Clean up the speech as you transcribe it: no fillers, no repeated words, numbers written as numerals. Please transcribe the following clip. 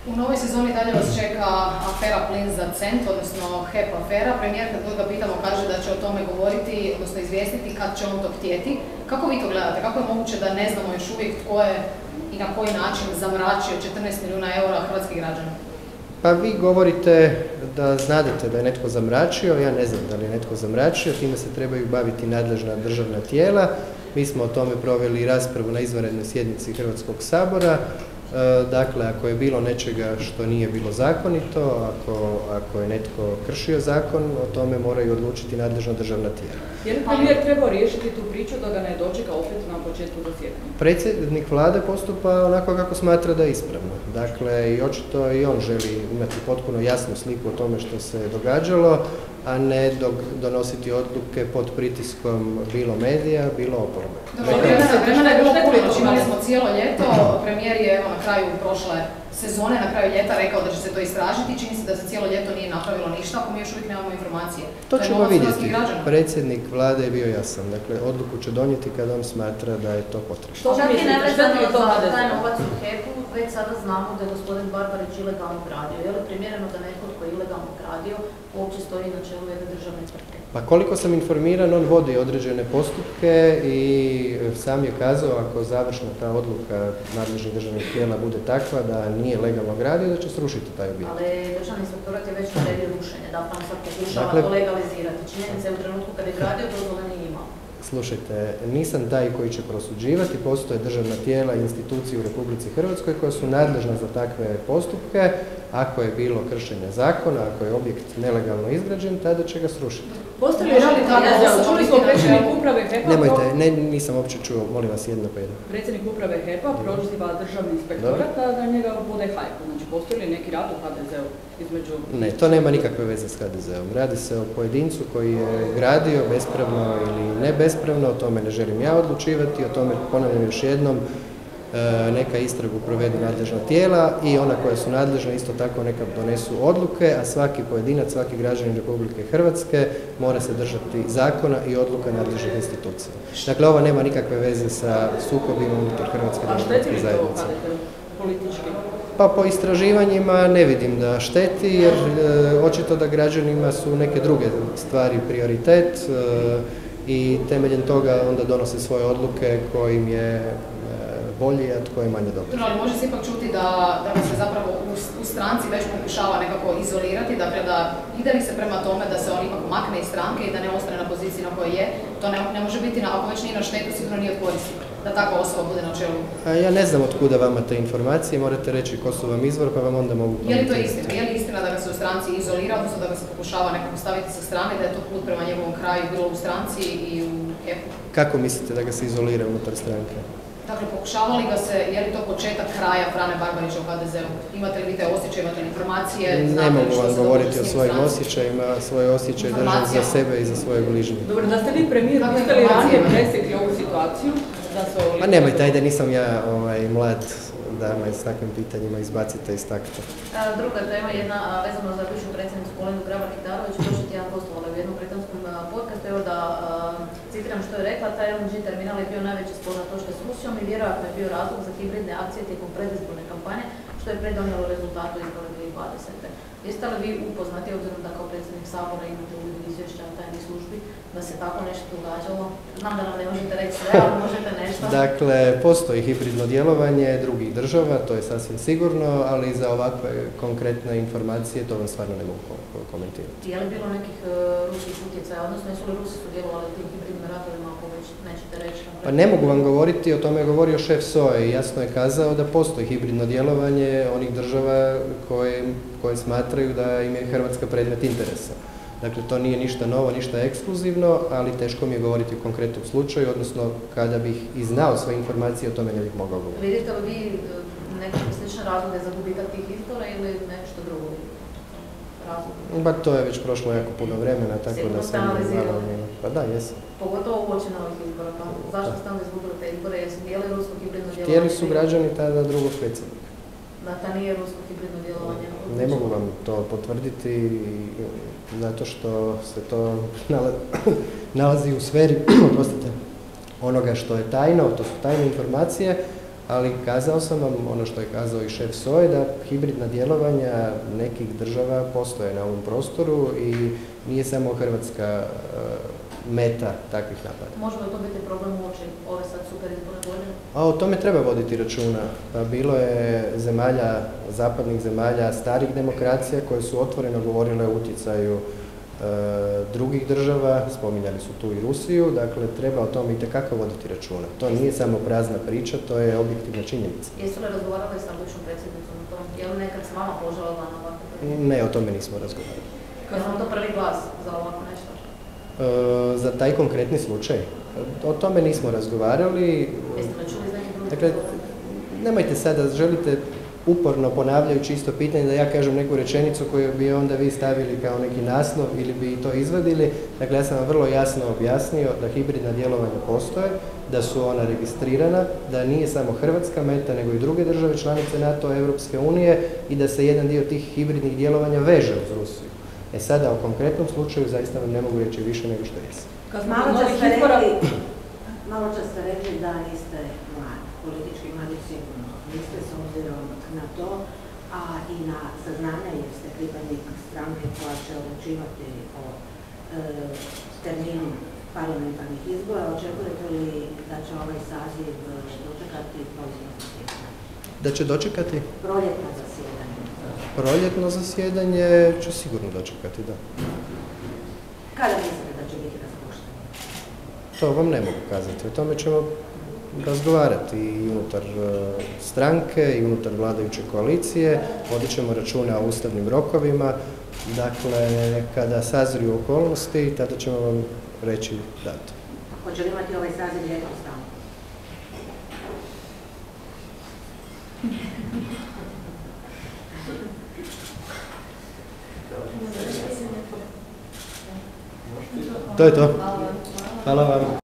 U novoj sezoni dalje vas čeka afera Plin za cent, odnosno HEP afera. Premijer, kad ga pitamo, kaže da će o tome govoriti, odnosno izvijestiti kad će on to htjeti. Kako vi to gledate? Kako je moguće da ne znamo još uvijek tko je i na koji način zamračio 14 milijuna eura hrvatskih građana? Pa vi govorite da znadete da je netko zamračio, ja ne znam da li je netko zamračio, time se trebaju baviti nadležna državna tijela. Mi smo o tome proveli raspravu na izvanrednoj sjednici Hrvatskog sabora. Dakle, ako je bilo nečega što nije bilo zakonito, ako je netko kršio zakon, o tome moraju odlučiti nadležna državna tijela. Je li premijer trebao riješiti tu priču da ga ne dočeka opet na početku zasjedanja? Predsjednik vlade postupa onako kako smatra da je ispravno. Dakle, i očito i on želi imati potpuno jasnu sliku o tome što se događalo, a ne donositi odluke pod pritiskom bilo medija, bilo oporbe. Vremena je bilo puno, imali smo cijelo ljeto, premijer je na kraju prošle sezone, na kraju ljeta rekao da će se to istražiti, čini se da se cijelo ljeto nije napravilo ništa, ako mi još uvijek nemamo informacije. To ćemo vidjeti. Predsjednik vlade je bio jasan, dakle odluku će donijeti kada on smatra da je to potrebno. Što čak i nevezano za taj novac u HEP-u, već sada znamo da je gospodin Barbarić ilegalno gradio. Je li primjereno da neko tko je ilegalno gradio uopće stoji na čelu jedne državne tvrtke? Pa koliko sam informiran, on vodi određene postupke i sam je kazao ako završna ta odluka nadležnih državnih tijela bude takva da nije legalno gradio, da će srušiti taj objekt. Ali državni inspektorat je već naredio rušenje, da pa sad pokušava to legalizirati. Činjenica je u trenutku kad je gradio, dozvole nije imao. Slušajte, nisam taj koji će prosuđivati, postoje državna tijela i institucije u Republici Hrvatskoj koja su nadležna za takve postupke. Ako je bilo kršenja zakona, ako je objekt nelegalno izgrađen, tada će ga srušiti. Postoji li čuli smo predsjednik uprave HEP-a... Nemojte, nisam uopće čuo, molim vas jedno pa jedno. Predsjednik uprave HEP-a proziva državni inspektorat da njega bude hajku. Znači, postoji li neki rat u HDZ-u između... Ne, to nema nikakve veze s HDZ-om. Radi se o pojedincu koji je gradio bespravno ili ne bespravno, o tome ne želim ja odlučivati, o tome ponavljam još jednom, neka istragu provedu nadležna tijela i ona koja su nadležna isto tako neka donesu odluke, a svaki pojedinac, svaki građanin Republike Hrvatske mora se držati zakona i odluka nadležnih institucija. Dakle, ovo nema nikakve veze sa sukobima unutar Hrvatske demokratske zajednice. Politički? Pa po istraživanjima ne vidim da šteti, jer očito da građanima su neke druge stvari prioritet i temeljem toga onda donose svoje odluke kojim je bolji, a tko je manje dobro. Ali može se ipak čuti da se zapravo u stranci već pokušava nekako izolirati, dakle da ide li se prema tome da se on ipak makne iz stranke i da ne ostane na poziciji na kojoj je, to ne može biti, ako već nije na štetu, sigurno nije od koristi da takva osoba bude na čelu. Ja ne znam otkuda vama te informacije, morate reći ko su vam izvor, pa vam onda mogu komentirati. Je li to istina? Je li istina da ga se u stranci izolira, odnosno da ga se pokušava nekako staviti sa strane, da je to put prema njegovom kraju bilo u stranci i u HEP-u? Kako mislite da ga se izolira unutar stranke? Dakle, pokušava li ga se, je li to početak kraja Frane Barbarića u HDZ-u? Imate li vi te osjećaje, imate li informacije? Ne mogu vam govoriti o svojim osjećajima, svoje osjećaje držim za sebe i za svoje bližnje. Dobro, da ste vi premijer, biste li ranije presjekli ovu situaciju? Pa nemojte, ajde, nisam ja mlad da me s takvim pitanjima izbacite iz takta. Druga tema, jedna vezano za bivšu predsjednicu Kolindu Grabar-Kitarović, prošli tjedan gostovala u jednom britanskom podcastu, evo da citiram što je rekla, taj LNG terminal je bio najveći sporna točka s Rusijom i vjerojatno je bio razlog za hibridne akcije tijekom predizborne kampanje, što je predonijelo rezultatu izbora 2020. Jeste li vi upoznati, obzirom da kao predsjednik Sabora imate uvid izvješća tajnih službi, da se tako nešto događalo? Znam da nam ne možete reći sve, ali možete nešto. Dakle, postoji hibridno djelovanje drugih država, to je sasvim sigurno, ali za ovakve konkretne informacije to vam stvarno ne mogu komentirati. Je li bilo nekih ruskih utjecaja, odnosno jesu li Rusi sudjelovali u tim hibridnim ratovima, ako već nećete reći? Pa ne mogu vam govoriti, o tome je govorio šef SOA i jasno je kazao da postoji hibridno djelovanje onih država koje smatraju da im je Hrvatska predmet interesa. Dakle, to nije ništa novo, ništa ekskluzivno, ali teško mi je govoriti u konkretnom slučaju, odnosno kada bih i znao sve informacije, o tome ne bih mogao govoriti. Vidite li vi nekakve slične razloge za gubitak tih izbora ili nešto drugo razloga? Ba, to je već prošlo jako puno vremena, tako da sam malo... Pa da, jesam. Pogotovo uoči novih izbora, pa zašto ste onda izgubili te izbore, jer su dijeli rusko hibridno djelovanje? Htjeli su građani tada drugog predsjednika. Da nije rusko hibridno djelovanje? Ne mogu vam to potvrditi, zato što se to nalazi u sferi onoga što je tajno, to su tajne informacije, ali kazao sam vam ono što je kazao i šef SOA-e, da hibridna djelovanja nekih država postoje na ovom prostoru i nije samo Hrvatska meta takvih napada. Može li to biti problem uoči ove sad super izborne godine? A o tome treba voditi računa. Pa bilo je zemalja, zapadnih zemalja, starih demokracija koje su otvoreno govorile o utjecaju drugih država, spominjali su tu i Rusiju, dakle treba o tome itekako voditi računa. To nije samo prazna priča, to je objektivna činjenica. Jesu li razgovarali sa bivšom predsjednicom o tom? Je li nekad s vama požalila na ovako? Ne, o tome nismo razgovarali. Je li to prvi glas za ovako nešto? Za taj konkretni slučaj? O tome nismo razgovarali. Jeste li čuli iz nekih drugih? Dakle, nemojte sada, želite uporno ponavljajući isto pitanje da ja kažem neku rečenicu koju bi onda vi stavili kao neki naslov ili bi to izvadili. Dakle, ja sam vam vrlo jasno objasnio da hibridna djelovanja postoje, da su ona registrirana, da nije samo Hrvatska meta, nego i druge države članice NATO, Europske unije i da se jedan dio tih hibridnih djelovanja veže uz Rusiju. E sada, o konkretnom slučaju zaista vam ne mogu reći više nego što jesam. Malo čas ste rekli da niste mladi, politički mladi sigurno niste s obzirom na to, a i na saznanja jer ste pripadnik stranke koja će odlučivati o terminu parlamentarnih izbora. Očekujete li da će ovaj saziv dočekati proljetno zasjedanje? Da će dočekati? Proljetno zasjedanje. Proljetno zasjedanje će sigurno dočekati, da. Kada mislite da će biti raspušteno? To vam ne mogu kazati. O tome ćemo razgovarati i unutar stranke i unutar vladajuće koalicije. Vodit ćemo računa o ustavnim rokovima. Dakle, kada sazriju okolnosti, tada ćemo vam reći datum. Hoće li imati ovaj saziv ljetnu stanku? To je to. Hvala vam.